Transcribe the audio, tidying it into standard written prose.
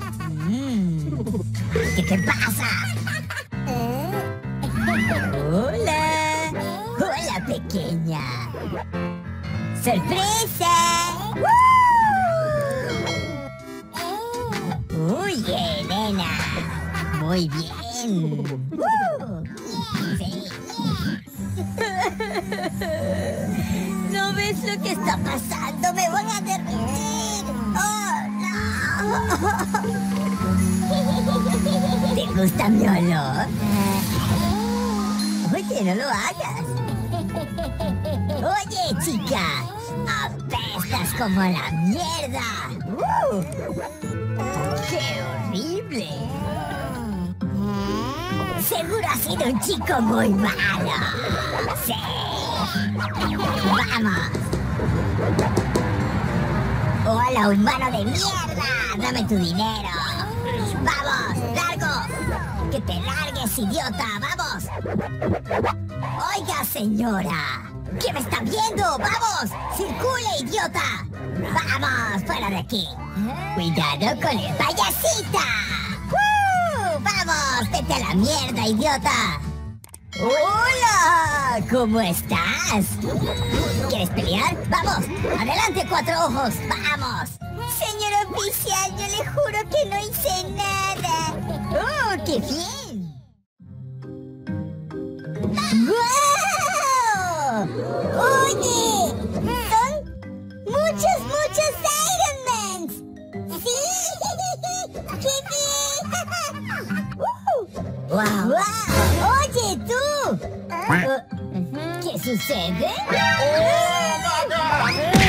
¿Qué te pasa? Hola. Hola, pequeña. ¡Sorpresa! Muy bien, nena. Muy bien. Sí. ¿No ves lo que está pasando? ¡Me voy a derretir! ¡Oh, no! ¿Te gusta mi olor? Oye, no lo hagas. Oye, chica. Apestas como la mierda. ¡Qué horrible! Seguro ha sido un chico muy malo. Sí. ¡Vamos! ¡Hola, humano de mierda! ¡Dame tu dinero! ¡Vamos! ¡Largo! ¡Que te largues, idiota! ¡Vamos! Oiga, señora. ¿Qué me está viendo? ¡Vamos! ¡Circule, idiota! ¡Vamos! ¡Fuera de aquí! ¡Cuidado con el payasita! ¡Vamos! ¡Vete a la mierda, idiota! ¡Hola! ¿Cómo estás? ¿Quieres pelear? ¡Vamos! ¡Adelante, cuatro ojos! ¡Vamos! Señor oficial, yo le juro que no hice nada. ¡Oh, qué bien! ¡Wow! ¡Oye! ¡Son muchos Ironmans! ¡Sí! ¡Qué bien! ¡Wow! ¡Oye, tú! ¿Qué sucede? ¡Oh,